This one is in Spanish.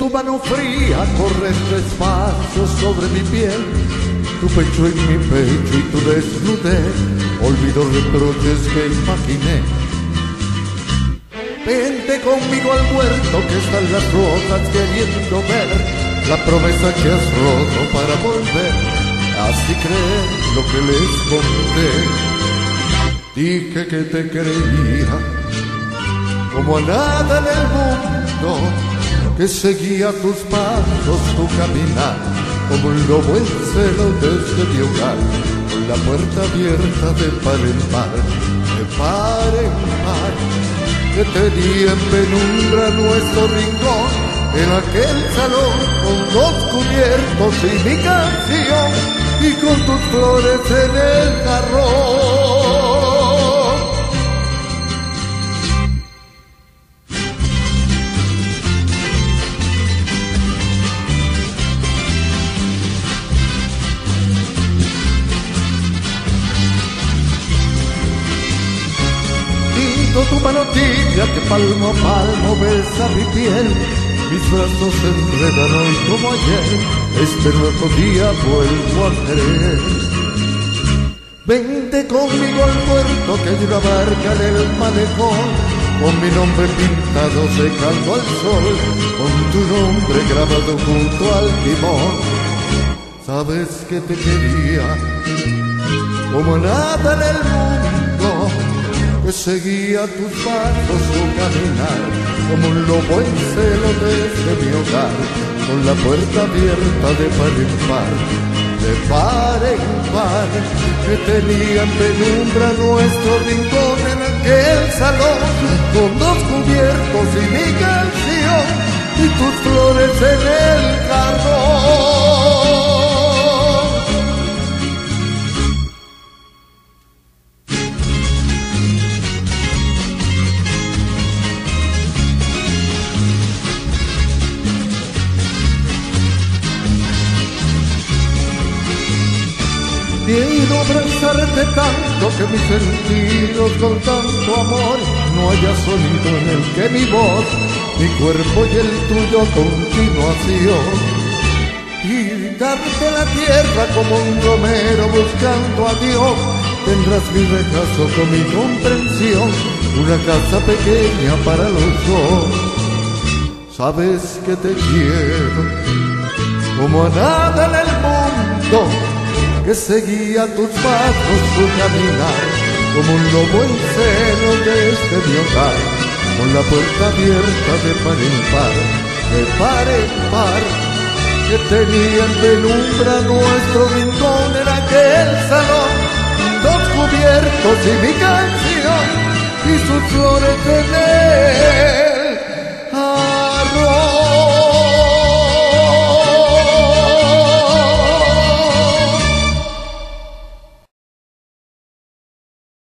tu mano fría correr despacio sobre mi piel, tu pecho en mi pecho y tu desnudez, olvido reproches que imaginé. Vente conmigo al huerto que están las rosas queriendo ver la promesa que has roto para volver, así creer lo que les conté. Dije que te creía como a nada en el mundo, que seguía tus pasos, tu caminar, como un lobo en celo desde mi hogar, con la puerta abierta de par en par, de par en par, que tenía en penumbra nuestro rincón, en aquel salón con dos cubiertos y mi canción, y con tus flores en el jarrón. Tu mano tibia que palmo a palmo besa mi piel, mis brazos se enredan hoy como ayer, este nuevo día vuelvo a querer. Vente conmigo al puerto que hay una barca en el malecón, con mi nombre pintado secando al sol, con tu nombre grabado junto al timón. Sabes que te quería como nada en el mundo, que seguía tus pasos, tu caminar, como un lobo en celo desde mi hogar, con la puerta abierta de par en par, de par en par, que tenía en penumbra nuestro rincón en aquel salón, con dos cubiertos y mi canción, y tus flores en el jarrón. Quiero abrazarte tanto que mis sentidos con tanto amor no haya sonido en el que mi voz, mi cuerpo y el tuyo a continuación. Y darte la tierra como un romero buscando a Dios, tendrás mi rechazo con mi comprensión, una casa pequeña para los dos. Sabes que te quiero como a nada en el mundo, que seguía tus pasos, tu caminar, como un lobo en celo desde mi hogar, con la puerta abierta de par en par, que tenía en penumbra nuestro rincón en aquel salón, dos cubiertos y mi canción, y sus flores en él.